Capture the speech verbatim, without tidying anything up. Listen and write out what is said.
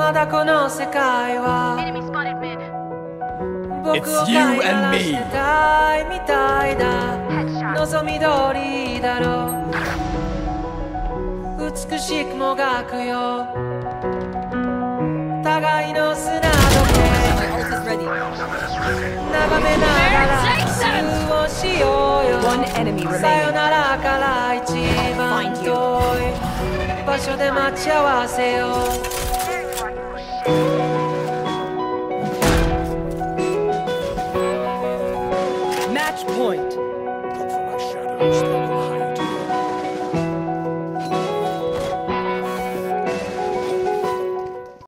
まだこの世界は Enemy spotted mid. 僕を飼いならしてたいみたいだ Headshot. 望み通りだろう美しくもがくよ互いの砂時計 My ult is ready. 眺めながら通をしようよ One enemy さよ remaining. ならから一番遠い場所で待ち合わせよう Match point. Look for my shadows.